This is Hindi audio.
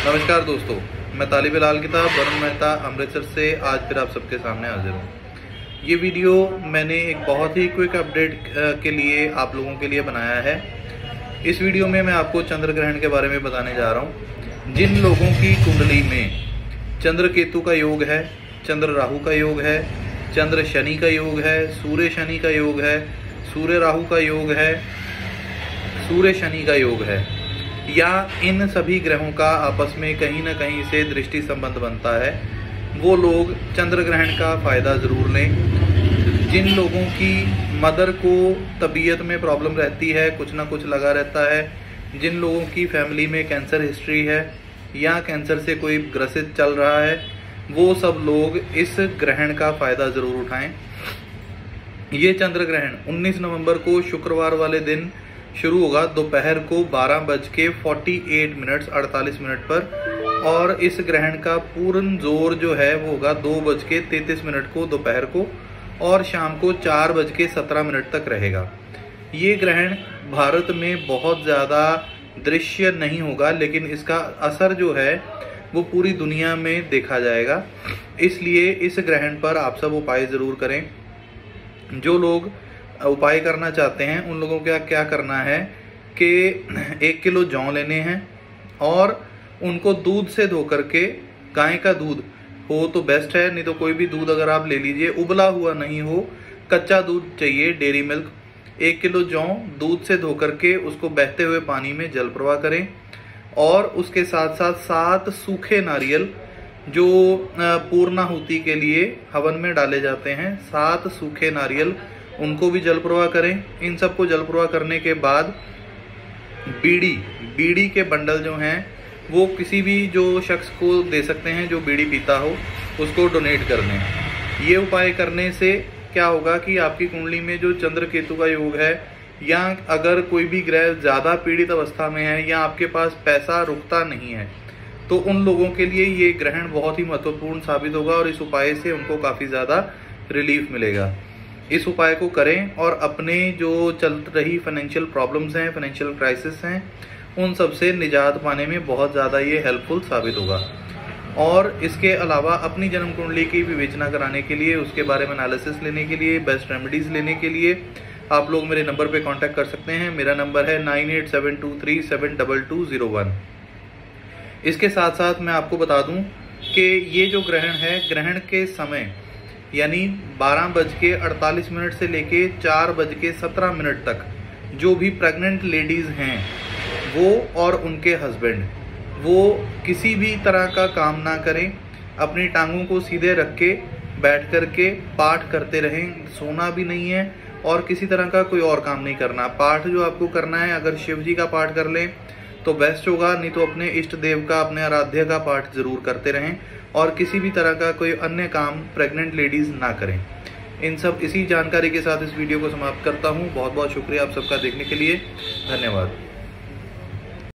नमस्कार दोस्तों, मैं तालिब लाल किताब वरुण मेहता अमृतसर से आज फिर आप सबके सामने हाजिर हूँ। ये वीडियो मैंने एक बहुत ही क्विक अपडेट के लिए आप लोगों के लिए बनाया है। इस वीडियो में मैं आपको चंद्र ग्रहण के बारे में बताने जा रहा हूँ। जिन लोगों की कुंडली में चंद्र केतु का योग है, चंद्र राहु का योग है, चंद्र शनि का योग है, सूर्य शनि का योग है, सूर्य राहु का योग है, सूर्य शनि का योग है, या इन सभी ग्रहों का आपस में कहीं ना कहीं से दृष्टि संबंध बनता है, वो लोग चंद्र ग्रहण का फ़ायदा ज़रूर लें। जिन लोगों की मदर को तबीयत में प्रॉब्लम रहती है, कुछ ना कुछ लगा रहता है, जिन लोगों की फैमिली में कैंसर हिस्ट्री है या कैंसर से कोई ग्रसित चल रहा है, वो सब लोग इस ग्रहण का फ़ायदा ज़रूर उठाएं। ये चंद्र ग्रहण 19 नवंबर को शुक्रवार वाले दिन शुरू होगा दोपहर को 12:48 पर, और इस ग्रहण का पूर्ण जोर जो है वो होगा 2:33 को दोपहर को, और शाम को 4:17 तक रहेगा। ये ग्रहण भारत में बहुत ज़्यादा दृश्य नहीं होगा, लेकिन इसका असर जो है वो पूरी दुनिया में देखा जाएगा। इसलिए इस ग्रहण पर आप सब उपाय ज़रूर करें। जो लोग उपाय करना चाहते हैं उन लोगों को क्या करना है कि 1 किलो जौ लेने हैं और उनको दूध से धो करके, गाय का दूध हो तो बेस्ट है, नहीं तो कोई भी दूध अगर आप ले लीजिए, उबला हुआ नहीं हो, कच्चा दूध चाहिए, डेयरी मिल्क। 1 किलो जौ दूध से धो करके उसको बहते हुए पानी में जल प्रवाह करें, और उसके साथ साथ 7 सूखे नारियल जो पूर्णाहुति के लिए हवन में डाले जाते हैं, 7 सूखे नारियल, उनको भी जल प्रवाह करें। इन सबको जल प्रवाह करने के बाद बीड़ी के बंडल जो हैं वो किसी भी जो शख्स को दे सकते हैं जो बीड़ी पीता हो, उसको डोनेट कर दें। ये उपाय करने से क्या होगा कि आपकी कुंडली में जो चंद्र केतु का योग है, या अगर कोई भी ग्रह ज़्यादा पीड़ित अवस्था में है, या आपके पास पैसा रुकता नहीं है, तो उन लोगों के लिए ये ग्रहण बहुत ही महत्वपूर्ण साबित होगा, और इस उपाय से उनको काफ़ी ज़्यादा रिलीफ मिलेगा। इस उपाय को करें और अपने जो चल रही फाइनेंशियल प्रॉब्लम्स हैं, फाइनेंशियल क्राइसिस हैं, उन सब से निजात पाने में बहुत ज़्यादा ये हेल्पफुल साबित होगा। और इसके अलावा अपनी जन्म कुंडली की विवेचना कराने के लिए, उसके बारे में एनालिसिस लेने के लिए, बेस्ट रेमेडीज़ लेने के लिए आप लोग मेरे नंबर पे कांटेक्ट कर सकते हैं। मेरा नंबर है 9872372201। इसके साथ साथ मैं आपको बता दूं कि ये जो ग्रहण है, ग्रहण के समय यानी 12:48 से लेके 4:17 तक जो भी प्रेग्नेंट लेडीज़ हैं वो और उनके हस्बैंड, वो किसी भी तरह का काम ना करें। अपनी टांगों को सीधे रख के बैठ कर के पाठ करते रहें, सोना भी नहीं है और किसी तरह का कोई और काम नहीं करना। पाठ जो आपको करना है, अगर शिव जी का पाठ कर लें तो बेस्ट होगा, नहीं तो अपने इष्ट देव का, अपने आराध्य का पाठ जरूर करते रहें, और किसी भी तरह का कोई अन्य काम प्रेग्नेंट लेडीज़ ना करें। इसी जानकारी के साथ इस वीडियो को समाप्त करता हूँ। बहुत बहुत शुक्रिया आप सबका देखने के लिए। धन्यवाद।